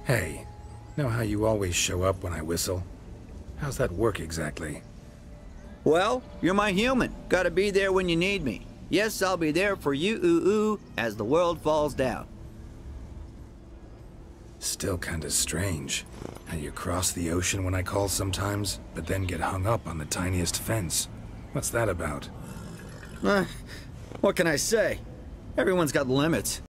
Hey, know how you always show up when I whistle? How's that work exactly? Well, you're my human. Gotta be there when you need me. Yes, I'll be there for you, ooh, as the world falls down. Still kinda strange. How you cross the ocean when I call sometimes, but then get hung up on the tiniest fence. What's that about? What can I say? Everyone's got limits.